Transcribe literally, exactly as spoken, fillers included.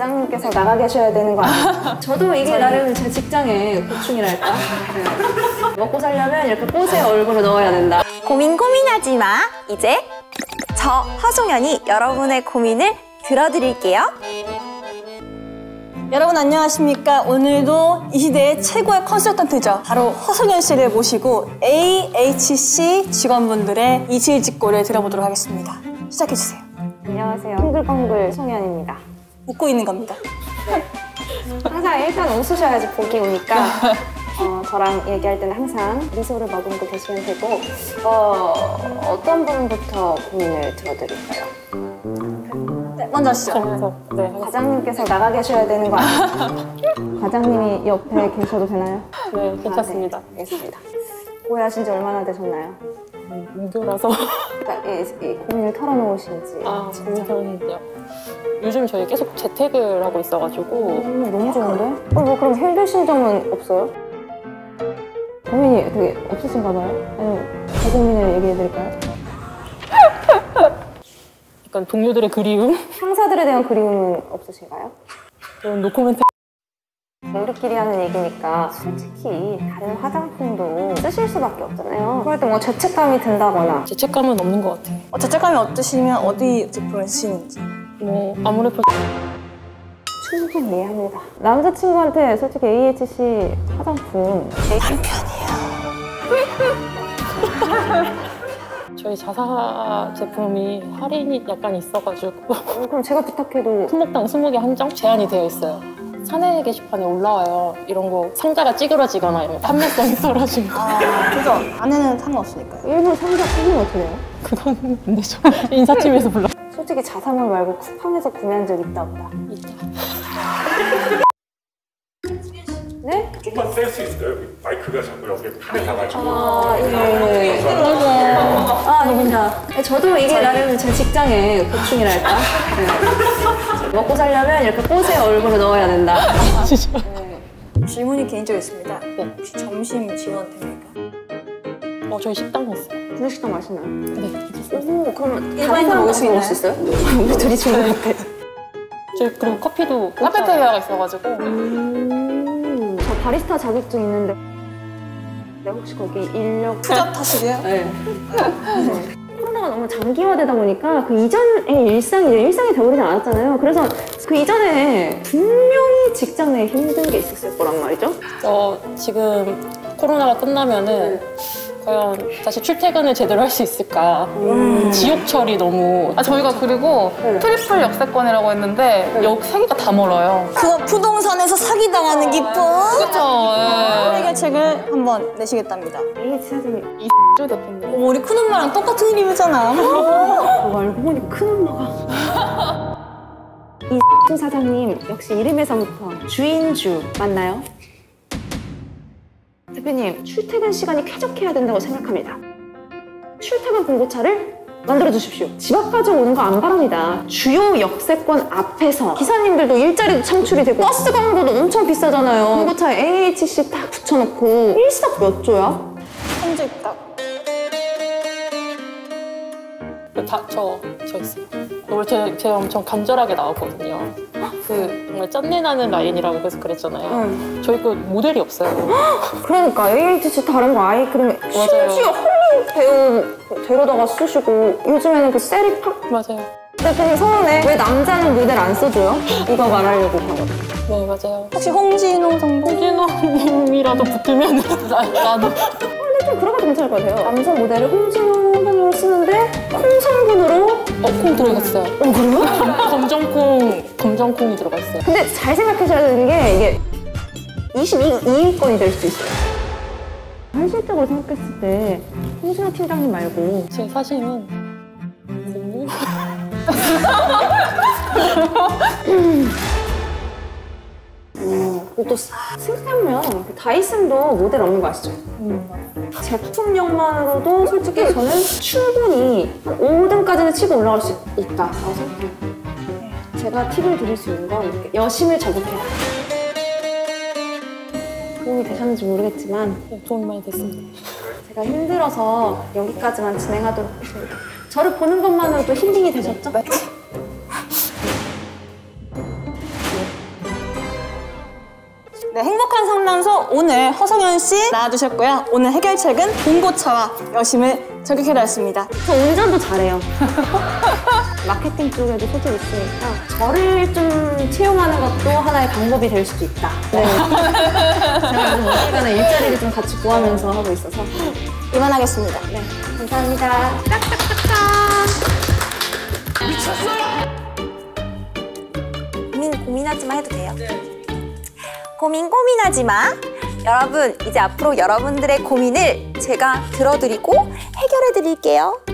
과장님께서 나가 계셔야 되는 거 아니에요? 저도 이게 나름 제 직장의 고충이랄까? 네. 먹고 살려면 이렇게 꽃에 얼굴을 넣어야 된다. 고민 고민하지 마. 이제 저 허송연이 여러분의 고민을 들어드릴게요. 여러분 안녕하십니까? 오늘도 이 시대의 최고의 컨설턴트죠. 바로 허송연 씨를 모시고 에이에이치씨 직원분들의 이실직고를 들어보도록 하겠습니다. 시작해주세요. 안녕하세요. 싱글벙글 송연입니다. 웃고 있는 겁니다. 네. 항상 일단 웃으셔야지 복이 오니까 어, 저랑 얘기할 때는 항상 미소를 머금고 계시면 되고 어, 어떤 부분부터 고민을 들어드릴까요? 네, 먼저 하시죠. 네, 과장님께서 나가 계셔야 되는 거 아니에요? 과장님이 옆에 계셔도 되나요? 네, 괜찮습니다. 아, 네, 알겠습니다. 고해하신 지 얼마나 되셨나요? 무교라서. 그러니까 이, 이 고민을 털어놓으신 지. 아, 고민이요. 요즘 저희 계속 재택을 하고 있어가지고. 음, 너무 좋은데? 어, 뭐 그럼 힘드신 점은 없어요? 고민이 되게 없으신가 봐요? 아니면 제 고민을 얘기해드릴까요? 약간 동료들의 그리움? 상사들에 대한 그리움은 없으신가요? 그런 노코멘트. 우리끼리 하는 얘기니까 솔직히 다른 화장품도 쓰실 수밖에 없잖아요. 그럴 때 뭐 죄책감이 든다거나. 죄책감은 없는 것 같아요. 어, 죄책감이 어떠시면 어디 제품을 쓰시는지. 뭐 아무래도 충분히 이해합니다. 남자친구한테 솔직히 에이에이치씨 화장품 남편이에요. 저희 자사 제품이 할인이 약간 있어가지고 어, 그럼 제가 부탁해도 품목당 스무 개 한정 제한이 되어 있어요. 사내 게시판에 올라와요. 이런 거 상자가 찌그러지거나 이런 판매성이 떨어지고. 아, 그죠? 안에는 상관없으니까요. 일본 상자 크기는 어떻게 돼요? 그건 안 되죠. 인사팀에서 불러. 솔직히 자사몰 말고 쿠팡에서 구매한 적 있다 없다? 있죠. 네? 좀만 뺄 수 있을까요? 마이크가 자꾸 여기에 판에 닿아가지고. 아, 예. 아, 아닙니다. 저도 이게 나름 제 직장의 고충이랄까? 네. 먹고 살려면 이렇게 꽃에 얼굴을 넣어야 된다. 진짜. 네. 질문이 개인적으로 있습니다. 네. 혹시 점심 지원 됩니까? 어, 저희 식당에 있어요. 분식당 맛있나요? 네, 괜찮습니다. 오, 그러면 일반인도 먹을 수 먹을 수 있어요? 우리 둘이 친구한테. 저희 그리고 커피도 카페테리아가 있어가지고. 음, 저 바리스타 자격증 있는데 네, 혹시 거기 인력 투잡 타시게요? 네. 네. 코로나가 너무 장기화되다 보니까 그 이전의 일상이 일상이 되어버리지 않았잖아요. 그래서 그 이전에 분명히 직장 내에 힘든 게 있었을 거란 말이죠. 저 지금 코로나가 끝나면은 과연 다시 출퇴근을 제대로 할 수 있을까. 음. 지옥철이 너무. 아, 저희가 그리고 네. 트리플 역세권이라고 했는데 네. 역 세 개가 다 멀어요. 그거 부동산에서 사기당하는 기쁨! 그쵸? 예. 해결책을 한번 내시겠답니다. 에이치 사장님 이주 대표님. 어머, 우리 큰엄마랑 똑같은 이름이잖아. 그거 알고 보니 큰엄마가 이 사장님 역시 이름에서부터 주인주 맞나요? 대표님, 출퇴근 시간이 쾌적해야 된다고 생각합니다. 출퇴근 봉고차를 만들어주십시오. 집 앞까지 오는 거 안 바랍니다. 주요 역세권 앞에서 기사님들도 일자리도 창출이 되고 버스 광고도 엄청 비싸잖아요. 봉고차에 에이에이치씨 딱 붙여놓고 일석 몇 조야? 현재 딱. 다, 저, 저 있어요. 원래 제가, 제가 엄청 간절하게 나왔거든요. 그 정말 짠내나는 라인이라고 계속 그랬잖아요. 응. 저희 그 모델이 없어요. 그러니까 에이에이치씨 다른 거 아예 그러면 맞아요. 심지어 헐리우드 배우 데려다가 쓰시고 요즘에는 그 세리팍 맞아요. 대표님 서운해. 왜 남자는 모델 안 써줘요? 이거 말하려고 하거든. 네, 맞아요. 혹시 홍진호 정도? 홍진호님이라도 붙으면 나, 나도. 근데 좀 그런 거 괜찮을 것 같아요. 남성 모델을 홍진호 선생님을 쓰는데 콩성분으로 어, 콩 들어갔어요. 어 그래요? 검정콩, 검정콩이 들어가 있어요. 근데 잘 생각하셔야 되는 게 이게 이십이 위권이 될 수도 있어요. 현실적으로 생각했을 때 홍진호 팀장님 말고 제 사진은 공유? 음, 또 생각하면 다이슨도 모델 없는 거 아시죠? 음. 제품력만으로도 솔직히 저는 충분히 한 오 등까지는 치고 올라갈 수 있다라고 생각해요. 제가 팁을 드릴 수 있는 건 이렇게 여심을 저격해라. 도움이 되셨는지 모르겠지만 네, 도움이 많이 됐습니다. 제가 힘들어서 여기까지만 진행하도록 하겠습니다. 저를 보는 것만으로도 힐링이 되셨죠? 네. 네, 행복한 상담소 오늘 허성현 씨 나와주셨고요. 오늘 해결책은 봉고차와 여심을 저격해드렸습니다. 저 운전도 잘해요. 마케팅 쪽에도 소질 있으니까 저를 좀 채용하는 것도 하나의 방법이 될 수도 있다. 네. 제가 요즘 어디가나 일자리를 좀 같이 구하면서 하고 있어서. 이만하겠습니다. 네, 감사합니다. 고민 고민하지 마 해도 돼요. 고민 고민하지 마. 여러분, 이제 앞으로 여러분들의 고민을 제가 들어드리고 해결해 드릴게요.